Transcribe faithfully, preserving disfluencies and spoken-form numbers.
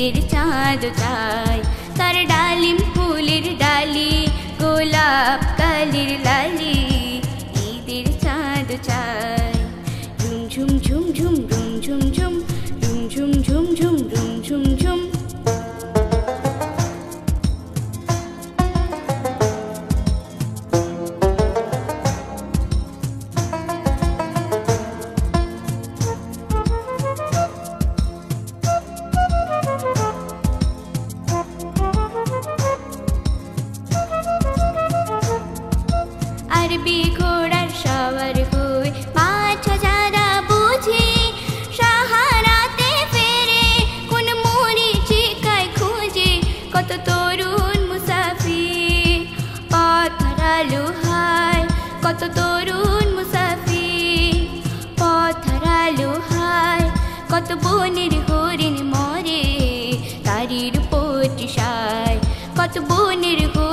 ঈদের চাঁদ চাই তার ডালিম ফুলের ডালি গোলাপ কালির লালি ঈদের চাঁদ চাই ঝুম ঝুম ঝুম ঝুম ঝুম ঝুম ঝুম ঝুম ঝুম ঝুম ঝুম ঝুম ঝুম আরবি ঘোড়ার সওয়ার হয়ে মাছ যারা বুঝে সাহারাতে ফেরে কোন মরীচিকায় খুঁজে কত তরুণ মুসাফির পথ হারালো হায় কত তরুণ মুসাফির পথ হারালো হায় কত বনের হরিণ মরে তারির উপর সায় কত বনের